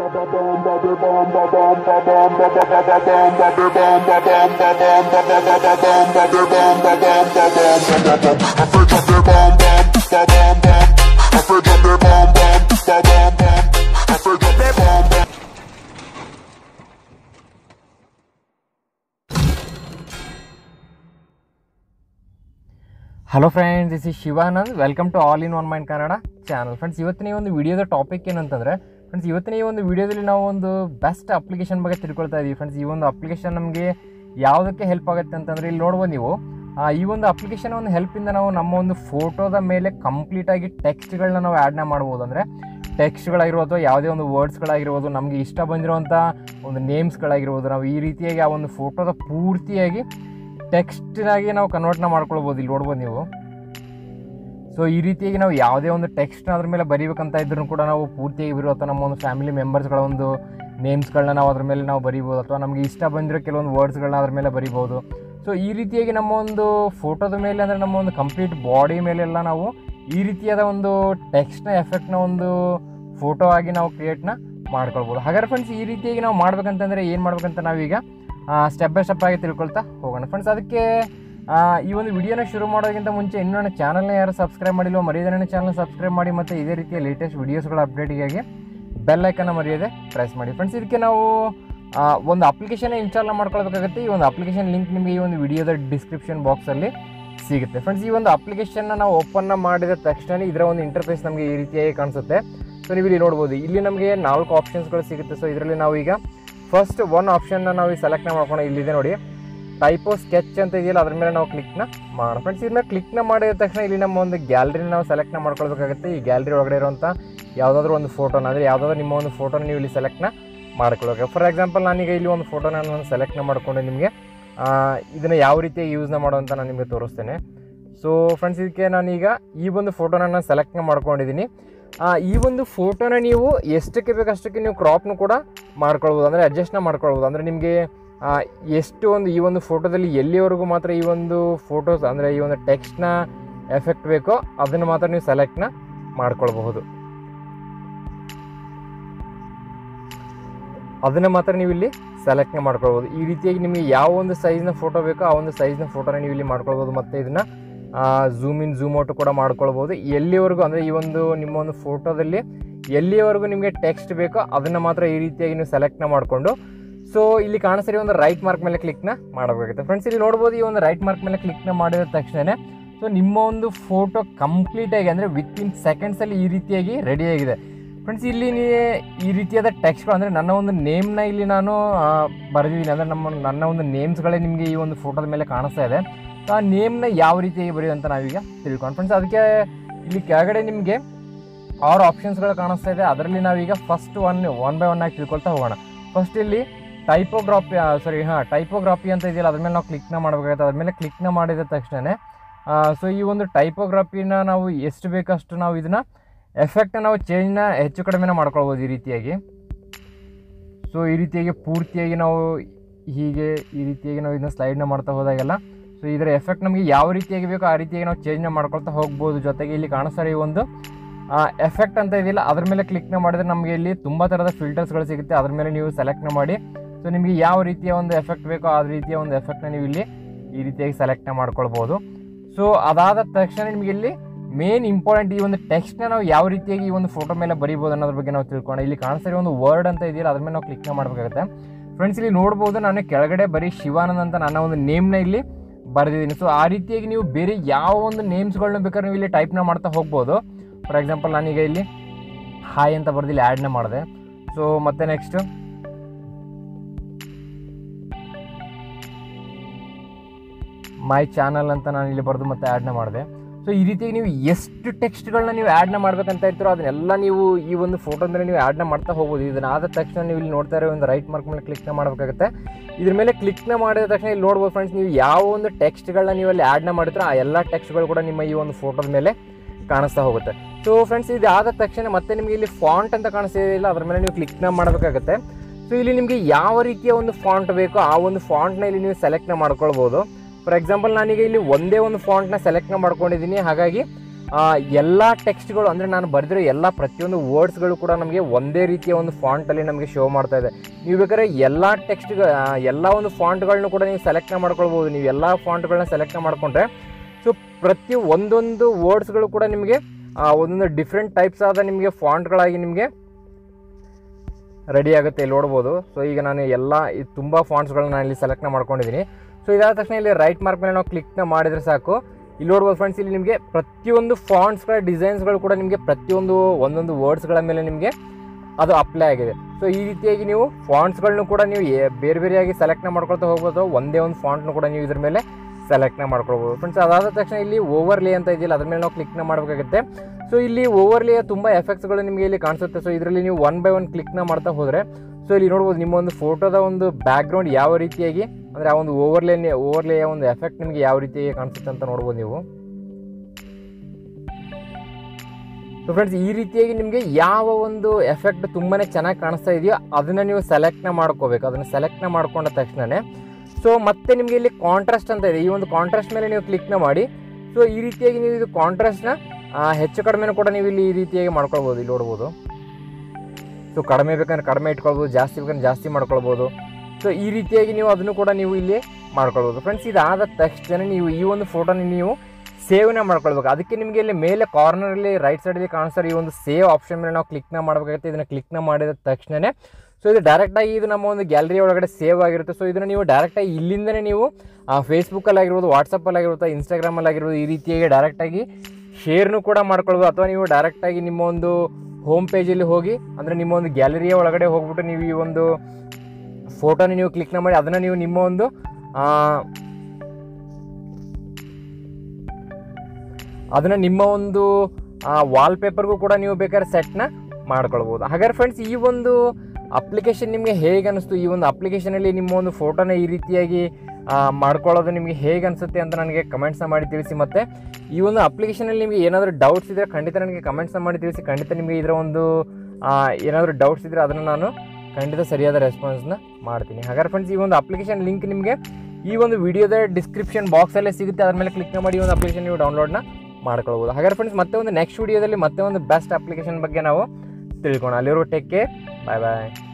Hello friends, this is Shivanand. Welcome to all in one mind Kannada channel. Friends, ಇವತ್ತಿನ ಈ ಒಂದು ವಿಡಿಯೋದ ಟಾಪಿಕ್ ಏನಂತಂದರೆ ಫ್ರೆಂಡ್ಸ್, ಇವತ್ತಿನ ಈ ಒಂದು ವಿಡಿಯೋದಲ್ಲಿ ನಾವು ಒಂದು ಬೆಸ್ಟ್ ಅಪ್ಲಿಕೇಶನ್ ಬಗ್ಗೆ ತಿಳ್ಕೊಳ್ತಾ ಇದ್ದೀವಿ. ಫ್ರೆಂಡ್ಸ್, ಈ ಒಂದು ಅಪ್ಲಿಕೇಶನ್ ನಮಗೆ ಯಾವುದಕ್ಕೆ ಹೆಲ್ಪ್ ಆಗುತ್ತೆ ಅಂತಂದರೆ, ಇಲ್ಲಿ ನೋಡ್ಬೋದು ನೀವು ಈ ಒಂದು ಅಪ್ಲಿಕೇಶನ್ ಒಂದು ಹೆಲ್ಪಿಂದ ನಾವು ನಮ್ಮ ಒಂದು ಫೋಟೋದ ಮೇಲೆ ಕಂಪ್ಲೀಟಾಗಿ ಟೆಕ್ಸ್ಟ್ಗಳನ್ನ ನಾವು ಆ್ಯಡ್ನ ಮಾಡ್ಬೋದು. ಅಂದರೆ ಟೆಕ್ಸ್ಟ್ಗಳಾಗಿರ್ಬೋದು, ಯಾವುದೇ ಒಂದು ವರ್ಡ್ಸ್ಗಳಾಗಿರ್ಬೋದು, ನಮಗೆ ಇಷ್ಟ ಬಂದಿರುವಂಥ ಒಂದು ನೇಮ್ಸ್ಗಳಾಗಿರ್ಬೋದು, ನಾವು ಈ ರೀತಿಯಾಗಿ ಆ ಒಂದು ಫೋಟೋದ ಪೂರ್ತಿಯಾಗಿ ಟೆಕ್ಸ್ಟ್ನಾಗಿ ನಾವು ಕನ್ವರ್ಟ್ನ ಮಾಡ್ಕೊಳ್ಬೋದು. ಇಲ್ಲಿ ನೋಡ್ಬೋದು ನೀವು. ಸೊ ಈ ರೀತಿಯಾಗಿ ನಾವು ಯಾವುದೇ ಒಂದು ಟೆಕ್ಸ್ಟ್ನ ಅದ್ರ ಮೇಲೆ ಬರೀಬೇಕಂತ ಇದ್ರೂ ಕೂಡ ನಾವು ಪೂರ್ತಿಯಾಗಿ ಬರೋ ಅಥವಾ ನಮ್ಮ ಒಂದು ಫ್ಯಾಮಿಲಿ ಮೆಂಬರ್ಸ್ಗಳ ಒಂದು ನೇಮ್ಸ್ಗಳನ್ನ ನಾವು ಅದ್ರ ಮೇಲೆ ನಾವು ಬರೀಬೋದು, ಅಥವಾ ನಮಗೆ ಇಷ್ಟ ಬಂದಿರೋ ಕೆಲವೊಂದು ವರ್ಡ್ಸ್ಗಳನ್ನ ಅದ್ರ ಮೇಲೆ ಬರೀಬೋದು. ಸೊ ಈ ರೀತಿಯಾಗಿ ನಮ್ಮ ಒಂದು ಫೋಟೋದ ಮೇಲೆ, ಅಂದರೆ ನಮ್ಮ ಒಂದು ಕಂಪ್ಲೀಟ್ ಬಾಡಿ ಮೇಲೆಲ್ಲ ನಾವು ಈ ರೀತಿಯಾದ ಒಂದು ಟೆಕ್ಸ್ಟ್ನ ಎಫೆಕ್ಟ್ನ ಒಂದು ಫೋಟೋ ಆಗಿ ನಾವು ಕ್ರಿಯೇಟ್ನ ಮಾಡ್ಕೊಳ್ಬೋದು. ಹಾಗಾದ್ರೆ ಫ್ರೆಂಡ್ಸ್, ಈ ರೀತಿಯಾಗಿ ನಾವು ಮಾಡ್ಬೇಕಂತಂದರೆ ಏನು ಮಾಡ್ಬೇಕಂತ ನಾವೀಗ ಸ್ಟೆಪ್ ಬೈ ಸ್ಟೆಪ್ ಆಗಿ ತಿಳ್ಕೊಳ್ತಾ ಹೋಗೋಣ. ಫ್ರೆಂಡ್ಸ್, ಅದಕ್ಕೆ ಈ ಒಂದು ವಿಡಿಯೋನ ಶುರು ಮಾಡೋದಕ್ಕಿಂತ ಮುಂಚೆ ಇನ್ನೂ ನನ್ನ ಚಾನಲ್ನ ಯಾರು ಸಬ್ಸ್ಕ್ರೈಬ್ ಮಾಡಿಲ್ವೋ ಮರೆಯದೆ ನನ್ನ ಚಾನಲ್ ಸಬ್ಸ್ಕ್ರೈಬ್ ಮಾಡಿ, ಮತ್ತು ಇದೇ ರೀತಿಯ ಲೇಟೆಸ್ಟ್ ವೀಡಿಯೋಸ್ಗಳ ಅಪ್ಡೇಟಿಗಾಗಿ ಬೆಲ್ ಐಕನ್ನ ಮರೆಯದೆ ಪ್ರೆಸ್ ಮಾಡಿ. ಫ್ರೆಂಡ್ಸ್, ಇದಕ್ಕೆ ನಾವು ಒಂದು ಅಪ್ಲಿಕೇಶನ್ ಇನ್ಸ್ಟಾಲ್ ಮಾಡ್ಕೊಳ್ಬೇಕಾಗುತ್ತೆ. ಈ ಒಂದು ಅಪ್ಲಿಕೇಶನ್ ಲಿಂಕ್ ನಿಮಗೆ ಈ ಒಂದು ವಿಡಿಯೋದ ಡಿಸ್ಕ್ರಿಪ್ಷನ್ ಬಾಕ್ಸಲ್ಲಿ ಸಿಗುತ್ತೆ. ಫ್ರೆಂಡ್ಸ್, ಈ ಒಂದು ಅಪ್ಲಿಕೇಶನ್ನ ನಾವು ಓಪನ್ನ ಮಾಡಿದ ತಕ್ಷಣ ಇದರ ಒಂದು ಇಂಟರ್ಫೇಸ್ ನಮಗೆ ಈ ರೀತಿಯಾಗಿ ಕಾಣಿಸುತ್ತೆ. ಸೊ ನೀವು ಇಲ್ಲಿ ನೋಡ್ಬೋದು, ಇಲ್ಲಿ ನಮಗೆ 4 ಆಪ್ಷನ್ಸ್ಗಳು ಸಿಗುತ್ತೆ. ಸೊ ಇದರಲ್ಲಿ ನಾವು ಈಗ ಫಸ್ಟ್ ಒನ್ ಆಪ್ಷನ್ನ ನಾವು ಈ ಸೆಲೆಕ್ಟ್ನ ಮಾಡ್ಕೊಂಡು, ಇಲ್ಲಿದೆ ನೋಡಿ ಟೈಪೋ ಸ್ಕೆಚ್ ಅಂತ ಇದೆಯಲ್ಲ, ಅದ್ರ ಮೇಲೆ ನಾವು ಕ್ಲಿಕ್ನ ಮಾಡೋಣ. ಫ್ರೆಂಡ್ಸ್, ಇದನ್ನ ಕ್ಲಿಕ್ನ ಮಾಡಿದ ತಕ್ಷಣ ಇಲ್ಲಿ ನಮ್ಮ ಒಂದು ಗ್ಯಾಲರಿನ ನಾವು ಸೆಲೆಕ್ಟ್ನ ಮಾಡ್ಕೊಳ್ಬೇಕಾಗುತ್ತೆ. ಈ ಗ್ಯಾಲರಿ ಒಳಗಡೆ ಇರುವಂಥ ಯಾವುದಾದ್ರೂ ಒಂದು ಫೋಟೋನ, ಅಂದರೆ ಯಾವುದಾದ್ರೂ ನಿಮ್ಮ ಒಂದು ಫೋಟೋನ ನೀವು ಇಲ್ಲಿ ಸೆಲೆಕ್ಟ್ನ ಮಾಡ್ಕೊಳ್ಬೇಕು. ಫಾರ್ ಎಕ್ಸಾಂಪಲ್, ನಾನೀಗ ಇಲ್ಲಿ ಒಂದು ಫೋಟೋನ ನಾನು ಸೆಲೆಕ್ಟ್ನ ಮಾಡಿಕೊಂಡು ನಿಮಗೆ ಇದನ್ನು ಯಾವ ರೀತಿಯಾಗಿ ಯೂಸ್ನ ಮಾಡೋಂತ ನಾನು ನಿಮಗೆ ತೋರಿಸ್ತೇನೆ. ಸೊ ಫ್ರೆಂಡ್ಸ್, ಇದಕ್ಕೆ ನಾನೀಗ ಈ ಒಂದು ಫೋಟೋನ ನಾನು ಸೆಲೆಕ್ಟ್ನ ಮಾಡ್ಕೊಂಡಿದ್ದೀನಿ. ಈ ಒಂದು ಫೋಟೋನ ನೀವು ಎಷ್ಟಕ್ಕೆ ಬೇಕು ಅಷ್ಟಕ್ಕೆ ನೀವು ಕ್ರಾಪ್ನು ಕೂಡ ಮಾಡ್ಕೊಳ್ಬೋದು, ಅಂದರೆ ಅಡ್ಜಸ್ಟ್ನ ಮಾಡ್ಕೊಳ್ಬೋದು. ಅಂದರೆ ನಿಮಗೆ ಎಷ್ಟು ಒಂದು ಈ ಒಂದು ಫೋಟೋದಲ್ಲಿ ಎಲ್ಲಿವರೆಗೂ ಮಾತ್ರ ಈ ಒಂದು ಫೋಟೋಸ್, ಅಂದರೆ ಈ ಒಂದು ಟೆಕ್ಸ್ಟ್ನ ಎಫೆಕ್ಟ್ ಬೇಕೋ ಅದನ್ನು ಮಾತ್ರ ನೀವು ಸೆಲೆಕ್ಟ್ನ ಮಾಡ್ಕೊಳ್ಬಹುದು. ಅದನ್ನು ಮಾತ್ರ ನೀವು ಇಲ್ಲಿ ಸೆಲೆಕ್ಟ್ನ ಮಾಡ್ಕೊಳ್ಬೋದು. ಈ ರೀತಿಯಾಗಿ ನಿಮಗೆ ಯಾವ ಒಂದು ಸೈಜ್ನ ಫೋಟೋ ಬೇಕೋ ಆ ಒಂದು ಸೈಜ್ನ ಫೋಟೋನ ನೀವು ಇಲ್ಲಿ ಮಾಡ್ಕೊಳ್ಬೋದು. ಮತ್ತು ಇದನ್ನು ಝೂಮ್ ಇನ್ ಝೂಮ್ ಔಟ್ ಕೂಡ ಮಾಡ್ಕೊಳ್ಬೋದು. ಎಲ್ಲಿವರೆಗೂ, ಅಂದರೆ ಈ ಒಂದು ನಿಮ್ಮ ಒಂದು ಫೋಟೋದಲ್ಲಿ ಎಲ್ಲಿವರೆಗೂ ನಿಮಗೆ ಟೆಕ್ಸ್ಟ್ ಬೇಕೋ ಅದನ್ನು ಮಾತ್ರ ಈ ರೀತಿಯಾಗಿ ನೀವು ಸೆಲೆಕ್ಟ್ನ ಮಾಡಿಕೊಂಡು, ಸೊ ಇಲ್ಲಿ ಕಾಣಿಸ್ತಿರೋ ಒಂದು ರೈಟ್ ಮಾರ್ಕ್ ಮೇಲೆ ಕ್ಲಿಕ್ನ ಮಾಡಬೇಕಾಗುತ್ತೆ. ಫ್ರೆಂಡ್ಸ್, ಇಲ್ಲಿ ನೋಡ್ಬೋದು, ಈ ಒಂದು ರೈಟ್ ಮಾರ್ಕ್ ಮೇಲೆ ಕ್ಲಿಕ್ನ ಮಾಡಿದ ತಕ್ಷಣ ಸೊ ನಿಮ್ಮ ಒಂದು ಫೋಟೋ ಕಂಪ್ಲೀಟಾಗಿ, ಅಂದರೆ ವಿತಿನ್ ಸೆಕೆಂಡ್ಸಲ್ಲಿ ಈ ರೀತಿಯಾಗಿ ರೆಡಿಯಾಗಿದೆ. ಫ್ರೆಂಡ್ಸ್, ಇಲ್ಲಿ ಈ ರೀತಿಯಾದ ಟೆಕ್ಸ್ಟ್ಗಳು, ಅಂದರೆ ನನ್ನ ಒಂದು ನೇಮ್ನ ಇಲ್ಲಿ ನಾನು ಬರೆದಿದ್ದೀನಿ, ಅಂದರೆ ನನ್ನ ಒಂದು ನೇಮ್ಸ್ಗಳೇ ನಿಮಗೆ ಈ ಒಂದು ಫೋಟೋದ ಮೇಲೆ ಕಾಣಿಸ್ತಾ ಇದೆ. ಸೊ ಆ ನೇಮ್ನ ಯಾವ ರೀತಿಯಾಗಿ ಬರೆಯೋದು ಅಂತ ನಾವೀಗ ತಿಳ್ಕೊಂಡು, ಫ್ರೆಂಡ್ಸ್ ಅದಕ್ಕೆ ಇಲ್ಲಿ ಕೆಳಗಡೆ ನಿಮಗೆ 6 ಆಪ್ಷನ್ಸ್ಗಳು ಕಾಣಿಸ್ತಾ ಇದೆ. ಅದರಲ್ಲಿ ನಾವೀಗ ಫಸ್ಟ್ ಒನ್ ಬೈ ಒನ್ ಆಗಿ ತಿಳ್ಕೊಳ್ತಾ ಹೋಗೋಣ. ಫಸ್ಟ್ ಇಲ್ಲಿ ಟೈಪೋಗ್ರಾಫಿ ಅಂತ ಇದೆಯಲ್ಲ, ಅದ್ರ ಮೇಲೆ ನಾವು ಕ್ಲಿಕ್ನ ಮಾಡಬೇಕಾಗುತ್ತೆ. ಅದ್ರ ಮೇಲೆ ಕ್ಲಿಕ್ನ ಮಾಡಿದ ತಕ್ಷಣ ಸೊ ಈ ಒಂದು ಟೈಪೋಗ್ರಾಫಿನ ನಾವು ಎಷ್ಟು ಬೇಕಷ್ಟು ನಾವು ಇದನ್ನು ಎಫೆಕ್ಟ್ನ ನಾವು ಚೇಂಜ್ನ ಹೆಚ್ಚು ಕಡಿಮೆನ ಮಾಡ್ಕೊಳ್ಬೋದು ಈ ರೀತಿಯಾಗಿ. ಸೊ ಈ ರೀತಿಯಾಗಿ ಪೂರ್ತಿಯಾಗಿ ನಾವು ಈ ರೀತಿಯಾಗಿ ನಾವು ಇದನ್ನ ಸ್ಲೈಡ್ನ ಮಾಡ್ತಾ ಹೋದಾಗೆಲ್ಲ ಸೊ ಇದರ ಎಫೆಕ್ಟ್ ನಮಗೆ ಯಾವ ರೀತಿಯಾಗಿ ಬೇಕೋ ಆ ರೀತಿಯಾಗಿ ನಾವು ಚೇಂಜ್ನ ಮಾಡ್ಕೊಳ್ತಾ ಹೋಗ್ಬೋದು. ಜೊತೆಗೆ ಇಲ್ಲಿ ಕಾಣಿಸ್ತಾರೆ ಈ ಒಂದು ಎಫೆಕ್ಟ್ ಅಂತ ಇದೆಯಲ್ಲ, ಅದ್ರ ಮೇಲೆ ಕ್ಲಿಕ್ನ ಮಾಡಿದ್ರೆ ನಮಗೆ ಇಲ್ಲಿ ತುಂಬ ಥರದ ಫಿಲ್ಟರ್ಸ್ಗಳು ಸಿಗುತ್ತೆ. ಅದ್ರ ಮೇಲೆ ನೀವು ಸೆಲೆಕ್ಟ್ನ ಮಾಡಿ, ಸೊ ನಿಮಗೆ ಯಾವ ರೀತಿಯ ಒಂದು ಎಫೆಕ್ಟ್ ಬೇಕೋ ಆ ರೀತಿಯ ಒಂದು ಎಫೆಕ್ಟ್ನ ನೀವು ಇಲ್ಲಿ ಈ ರೀತಿಯಾಗಿ ಸೆಲೆಕ್ಟ್ನ ಮಾಡ್ಕೊಳ್ಬೋದು. ಸೊ ಅದಾದ ತಕ್ಷಣ ನಿಮಗೆ ಇಲ್ಲಿ ಮೇನ್ ಇಂಪಾರ್ಟೆಂಟ್ ಈ ಒಂದು ಟೆಕ್ಸ್ಟ್ನ ನಾವು ಯಾವ ರೀತಿಯಾಗಿ ಈ ಒಂದು ಫೋಟೋ ಮೇಲೆ ಬರೀಬೋದು ಅನ್ನೋದ್ರ ಬಗ್ಗೆ ನಾವು ತಿಳ್ಕೊಂಡು, ಇಲ್ಲಿ ಕಾಣಿಸ್ತಾರೆ ಒಂದು ವರ್ಡ್ ಅಂತ ಇದೆಯಲ್ಲ ಅದ್ರ ಮೇಲೆ ನಾವು ಕ್ಲಿಕ್ನ ಮಾಡಬೇಕಾಗುತ್ತೆ. ಫ್ರೆಂಡ್ಸ್, ಇಲ್ಲಿ ನೋಡ್ಬೋದು, ನಾನು ಕೆಳಗಡೆ ಬರೀ ಶಿವಾನಂದ್ ಅಂತ ನನ್ನ ಒಂದು ನೇಮ್ನ ಇಲ್ಲಿ ಬರೆದಿದ್ದೀನಿ. ಸೊ ಆ ರೀತಿಯಾಗಿ ನೀವು ಬೇರೆ ಯಾವ ಒಂದು ನೇಮ್ಸ್ಗಳನ್ನ ಬೇಕಾದ್ರೆ ನೀವು ಇಲ್ಲಿ ಟೈಪ್ನ ಮಾಡ್ತಾ ಹೋಗ್ಬೋದು. ಫಾರ್ ಎಕ್ಸಾಂಪಲ್, ನಾನೀಗ ಇಲ್ಲಿ ಹಾಯ್ ಅಂತ ಬರೆದಿಲ್ಲಿ ಆ್ಯಡ್ನ ಮಾಡಿದೆ. ಸೊ ಮತ್ತೆ ನೆಕ್ಸ್ಟು ಮೈ ಚಾನಲ್ ಅಂತ ನಾನು ಇಲ್ಲಿ ಬರೆದು ಮತ್ತೆ ಆ್ಯಡ್ನ ಮಾಡಿದೆ. ಸೊ ಈ ರೀತಿಯಾಗಿ ನೀವು ಎಷ್ಟು ಟೆಕ್ಸ್ಟ್ಗಳನ್ನ ನೀವು ಆ್ಯಡ್ನ ಮಾಡ್ಬೇಕಂತ ಇರ್ತೀರೋ ಅದನ್ನೆಲ್ಲ ನೀವು ಈ ಒಂದು ಫೋಟೋ ಮೇಲೆ ನೀವು ಆ್ಯಡ್ನ ಮಾಡ್ತಾ ಹೋಗ್ಬೋದು. ಇದನ್ನು ಆದ ತಕ್ಷಣ ನೀವು ಇಲ್ಲಿ ನೋಡ್ತಾ ಇರೋ ಒಂದು ರೈಟ್ ಮಾರ್ಕ್ ಮೇಲೆ ಕ್ಲಿಕ್ನ ಮಾಡಬೇಕಾಗುತ್ತೆ. ಇದ್ರ ಮೇಲೆ ಕ್ಲಿಕ್ನ ಮಾಡಿದ ತಕ್ಷಣ ಇಲ್ಲಿ ನೋಡ್ಬೋದು ಫ್ರೆಂಡ್ಸ್, ನೀವು ಯಾವ ಒಂದು ಟೆಕ್ಸ್ಟ್ಗಳನ್ನ ನೀವು ಅಲ್ಲಿ ಆ್ಯಡ್ನ ಮಾಡಿದ್ರೆ ಆ ಎಲ್ಲ ಟೆಕ್ಸ್ಟ್ಗಳು ಕೂಡ ನಿಮ್ಮ ಈ ಒಂದು ಫೋಟೋದ ಮೇಲೆ ಕಾಣಿಸ್ತಾ ಹೋಗುತ್ತೆ. ಸೊ ಫ್ರೆಂಡ್ಸ್, ಇದು ಆದ ತಕ್ಷಣ ಮತ್ತೆ ನಿಮಗೆ ಇಲ್ಲಿ ಫಾಂಟ್ ಅಂತ ಕಾಣಿಸ್ತಿದೆಯಿಲ್ಲ, ಅದ್ರ ಮೇಲೆ ನೀವು ಕ್ಲಿಕ್ನ ಮಾಡಬೇಕಾಗುತ್ತೆ. ಸೊ ಇಲ್ಲಿ ನಿಮಗೆ ಯಾವ ರೀತಿಯ ಒಂದು ಫಾಂಟ್ ಬೇಕೋ ಆ ಒಂದು ಫಾಂಟ್ನ ಇಲ್ಲಿ ನೀವು ಸೆಲೆಕ್ಟ್ನ ಮಾಡ್ಕೊಳ್ಬೋದು. ಫಾರ್ ಎಕ್ಸಾಂಪಲ್, ನಾನೀಗ ಇಲ್ಲಿ ಒಂದೇ ಒಂದು ಫಾಂಟ್ನ ಸೆಲೆಕ್ಟ್ನ ಮಾಡ್ಕೊಂಡಿದ್ದೀನಿ. ಹಾಗಾಗಿ ಎಲ್ಲ ಟೆಕ್ಸ್ಟ್ಗಳು ಅಂದರೆ ನಾನು ಬರೆದಿರೋ ಎಲ್ಲ ಪ್ರತಿಯೊಂದು ವರ್ಡ್ಸ್ಗಳು ಕೂಡ ನಮಗೆ ಒಂದೇ ರೀತಿಯ ಒಂದು ಫಾಂಟಲ್ಲಿ ನಮಗೆ ಶೋ ಮಾಡ್ತಾ ಇದೆ. ನೀವು ಬೇಕಾದ್ರೆ ಎಲ್ಲ ಎಲ್ಲ ಒಂದು ಫಾಂಟ್ಗಳನ್ನೂ ಕೂಡ ನೀವು ಸೆಲೆಕ್ಟ್ ಮಾಡ್ಕೊಳ್ಬೋದು. ನೀವು ಎಲ್ಲ ಫಾಂಟ್ಗಳನ್ನ ಸೆಲೆಕ್ಟ್ ಮಾಡಿಕೊಂಡ್ರೆ ಸೊ ಪ್ರತಿ ಒಂದೊಂದು ವರ್ಡ್ಸ್ಗಳು ಕೂಡ ನಿಮಗೆ ಒಂದೊಂದು ಡಿಫ್ರೆಂಟ್ ಟೈಪ್ಸ್ ಆದ ನಿಮಗೆ ಫಾಂಟ್ಗಳಾಗಿ ನಿಮಗೆ ರೆಡಿ ಆಗುತ್ತೆ, ಇಲ್ಲಿ ನೋಡ್ಬೋದು. ಸೊ ಈಗ ನಾನು ಎಲ್ಲ ತುಂಬ ಫಾಂಟ್ಸ್ಗಳನ್ನ ಇಲ್ಲಿ ಸೆಲೆಕ್ಟ್ ಮಾಡ್ಕೊಂಡಿದ್ದೀನಿ. ಸೊ ಇದಾದ ತಕ್ಷಣ ಇಲ್ಲಿ ರೈಟ್ ಮಾರ್ಕ್ ಮೇಲೆ ನಾವು ಕ್ಲಿಕ್ನ ಮಾಡಿದರೆ ಸಾಕು. ಇಲ್ಲಿ ನೋಡ್ಬೋದು ಫ್ರೆಂಡ್ಸ್, ಇಲ್ಲಿ ನಿಮಗೆ ಪ್ರತಿಯೊಂದು ಫಾಂಟ್ಸ್ಗಳ ಡಿಸೈನ್ಸ್ಗಳು ಕೂಡ ನಿಮಗೆ ಪ್ರತಿಯೊಂದು ಒಂದೊಂದು ವರ್ಡ್ಸ್ಗಳ ಮೇಲೆ ನಿಮಗೆ ಅದು ಅಪ್ಲೈ ಆಗಿದೆ. ಸೊ ಈ ರೀತಿಯಾಗಿ ನೀವು ಫಾಂಟ್ಸ್ಗಳನ್ನೂ ಕೂಡ ನೀವು ಬೇರೆ ಬೇರೆಯಾಗಿ ಸೆಲೆಕ್ಟ್ನ ಮಾಡ್ಕೊಳ್ತಾ ಹೋಗ್ಬೋದು. ಒಂದೇ ಒಂದು ಫಾಂಟ್ನು ಕೂಡ ನೀವು ಇದ್ರ ಮೇಲೆ ಸೆಲೆಕ್ಟ್ನ ಮಾಡ್ಕೊಳ್ಬೋದು ಫ್ರೆಂಡ್ಸ್. ಅದಾದ ತಕ್ಷಣ ಇಲ್ಲಿ ಓವರ್ಲೇ ಅಂತ ಇದೆಯಲ್ಲ, ಅದ್ರ ಮೇಲೆ ನಾವು ಕ್ಲಿಕ್ನ ಮಾಡಬೇಕಾಗುತ್ತೆ. ಸೊ ಇಲ್ಲಿ ಓವರ್ಲೇ ತುಂಬ ಎಫೆಕ್ಟ್ಸ್ಗಳು ನಿಮಗೆ ಇಲ್ಲಿ ಕಾಣಿಸುತ್ತೆ. ಸೊ ಇದರಲ್ಲಿ ನೀವು 1 by 1 ಕ್ಲಿಕ್ನ ಮಾಡ್ತಾ ಹೋದರೆ ಸೊ ಇಲ್ಲಿ ನೋಡ್ಬೋದು ನಿಮ್ಮ ಒಂದು ಫೋಟೋದ ಒಂದು ಬ್ಯಾಕ್ಗ್ರೌಂಡ್ ಯಾವ ರೀತಿಯಾಗಿ ಅಂದರೆ ಆ ಒಂದು ಓವರ್ಲೇಯ ಒಂದು ಎಫೆಕ್ಟ್ ನಿಮಗೆ ಯಾವ ರೀತಿಯಾಗಿ ಕಾಣಿಸುತ್ತೆ ಅಂತ ನೋಡ್ಬೋದು ನೀವು. ಸೊ ಫ್ರೆಂಡ್ಸ್, ಈ ರೀತಿಯಾಗಿ ನಿಮಗೆ ಯಾವ ಒಂದು ಎಫೆಕ್ಟ್ ತುಂಬಾ ಚೆನ್ನಾಗಿ ಕಾಣಿಸ್ತಾ ಇದೆಯೋ ಅದನ್ನು ನೀವು ಸೆಲೆಕ್ಟ್ನ ಮಾಡ್ಕೋಬೇಕು. ಅದನ್ನು ಸೆಲೆಕ್ಟ್ನ ಮಾಡ್ಕೊಂಡ ತಕ್ಷಣವೇ ಸೊ ಮತ್ತೆ ನಿಮಗೆ ಇಲ್ಲಿ ಕಾಂಟ್ರಾಸ್ಟ್ ಅಂತ ಇದೆ. ಈ ಒಂದು ಕಾಂಟ್ರಾಸ್ಟ್ ಮೇಲೆ ನೀವು ಕ್ಲಿಕ್ನ ಮಾಡಿ. ಸೊ ಈ ರೀತಿಯಾಗಿ ನೀವು ಇದು ಕಾಂಟ್ರಾಸ್ಟ್ನ ಹೆಚ್ಚು ಕಡಿಮೆನೂ ಕೂಡ ನೀವು ಇಲ್ಲಿ ಈ ರೀತಿಯಾಗಿ ಮಾಡ್ಕೊಳ್ಬೋದು. ಇಲ್ಲಿ ನೋಡ್ಬೋದು. ಸೊ ಕಡಿಮೆ ಬೇಕಂದ್ರೆ ಕಡಿಮೆ ಇಟ್ಕೊಳ್ಬೋದು, ಜಾಸ್ತಿ ಬೇಕಂದ್ರೆ ಜಾಸ್ತಿ ಮಾಡ್ಕೊಳ್ಬೋದು. ಸೊ ಈ ರೀತಿಯಾಗಿ ನೀವು ಅದನ್ನು ಕೂಡ ನೀವು ಇಲ್ಲಿ ಮಾಡ್ಕೊಳ್ಬೋದು ಫ್ರೆಂಡ್ಸ್. ಇದಾದ ತಕ್ಷಣ ನೀವು ಈ ಒಂದು ಫೋಟೋನ ನೀವು ಸೇವ್ನ ಮಾಡ್ಕೊಳ್ಬೇಕು. ಅದಕ್ಕೆ ನಿಮಗೆ ಇಲ್ಲಿ ಮೇಲೆ ಕಾರ್ನರಲ್ಲಿ ರೈಟ್ ಸೈಡಲ್ಲಿ ಕಾಣಿಸ್ತಾರೆ ಈ ಒಂದು ಸೇವ್ ಆಪ್ಷನ್ ಮೇಲೆ ನಾವು ಕ್ಲಿಕ್ನ ಮಾಡಬೇಕಾಗುತ್ತೆ. ಇದನ್ನು ಕ್ಲಿಕ್ನ ಮಾಡಿದ ತಕ್ಷಣವೇ ಸೊ ಇದು ಡೈರೆಕ್ಟಾಗಿ ಇದು ನಮ್ಮ ಒಂದು ಗ್ಯಾಲರಿ ಒಳಗಡೆ ಸೇವ್ ಆಗಿರುತ್ತೆ. ಸೊ ಇದನ್ನು ನೀವು ಡೈರೆಕ್ಟಾಗಿ ಇಲ್ಲಿಂದನೇ ನೀವು ಫೇಸ್ಬುಕ್ಕಲ್ಲಾಗಿರ್ಬೋದು, ವಾಟ್ಸಪ್ಪಲ್ಲಾಗಿರ್ಬೋದು, ಇನ್ಸ್ಟಾಗ್ರಾಮಲ್ಲಾಗಿರ್ಬೋದು ಈ ರೀತಿಯಾಗಿ ಡೈರೆಕ್ಟಾಗಿ ಶೇರ್ನು ಕೂಡ ಮಾಡ್ಕೊಳ್ಬೋದು. ಅಥವಾ ನೀವು ಡೈರೆಕ್ಟಾಗಿ ನಿಮ್ಮ ಒಂದು ಹೋಮ್ ಪೇಜಲ್ಲಿ ಹೋಗಿ ಅಂದರೆ ನಿಮ್ಮ ಒಂದು ಗ್ಯಾಲರಿಯ ಒಳಗಡೆ ಹೋಗ್ಬಿಟ್ಟು ನೀವು ಈ ಒಂದು ಫೋಟೋನ ನೀವು ಕ್ಲಿಕ್ನ ಮಾಡಿ ಅದನ್ನು ನೀವು ನಿಮ್ಮ ಒಂದು ಅದನ್ನು ನಿಮ್ಮ ಒಂದು ವಾಲ್ಪೇಪರ್ಗೂ ಕೂಡ ನೀವು ಬೇಕಾದ್ರೆ ಸೆಟ್ನ ಮಾಡ್ಕೊಳ್ಬೋದು. ಹಾಗಾದ್ರೆ ಫ್ರೆಂಡ್ಸ್, ಈ ಒಂದು ಅಪ್ಲಿಕೇಶನ್ ನಿಮಗೆ ಹೇಗೆ ಅನಿಸ್ತು? ಈ ಒಂದು ಅಪ್ಲಿಕೇಶನಲ್ಲಿ ನಿಮ್ಮ ಒಂದು ಫೋಟೋನ ಈ ರೀತಿಯಾಗಿ ಮಾಡ್ಕೊಳ್ಳೋದು ನಿಮಗೆ ಹೇಗೆ ಅನಿಸುತ್ತೆ ಅಂತ ನನಗೆ ಕಮೆಂಟ್ಸ್ನ ಮಾಡಿ ತಿಳಿಸಿ. ಮತ್ತು ಈ ಒಂದು ಅಪ್ಲಿಕೇಶನಲ್ಲಿ ನಿಮಗೆ ಏನಾದರೂ ಡೌಟ್ಸ್ ಇದ್ದರೆ ಖಂಡಿತ ನನಗೆ ಕಮೆಂಟ್ಸ್ನ ಮಾಡಿ ತಿಳಿಸಿ. ಖಂಡಿತ ನಿಮಗೆ ಇದರ ಒಂದು ಏನಾದರೂ ಡೌಟ್ಸ್ ಇದ್ದರೆ ಅದನ್ನು ನಾನು ಖಂಡಿತ ಸರಿಯಾದ ರೆಸ್ಪಾನ್ಸ್ನ ಮಾಡ್ತೀನಿ. ಹಾಗಾದ್ರೆ ಫ್ರೆಂಡ್ಸ್, ಈ ಒಂದು ಅಪ್ಲಿಕೇಶನ್ ಲಿಂಕ್ ನಿಮಗೆ ಈ ಒಂದು ವಿಡಿಯೋದ ಡಿಸ್ಕ್ರಿಪ್ಷನ್ ಬಾಕ್ಸಲ್ಲೇ ಸಿಗುತ್ತೆ. ಅದ್ರ ಮೇಲೆ ಕ್ಲಿಕ್ ಮಾಡಿ ಈ ಒಂದು ಅಪ್ಲಿಕೇಶನ್ ನೀವು ಡೌನ್ಲೋಡ್ನ ಮಾಡ್ಕೊಳ್ಬೋದು. ಹಾಗಾದ್ರೆ ಫ್ರೆಂಡ್ಸ್, ಮತ್ತೆ ಒಂದು ನೆಕ್ಸ್ಟ್ ವಿಡಿಯೋದಲ್ಲಿ ಮತ್ತೆ ಒಂದು ಬೆಸ್ಟ್ ಅಪ್ಲಿಕೇಶನ್ ಬಗ್ಗೆ ನಾವು ತಿಳ್ಕೊಳ್ಳೋಣ. ಅಲ್ಲಿವರೆಗೂ ಟೇಕ್ ಕೇರ್, ಬಾಯ್ ಬಾಯ್.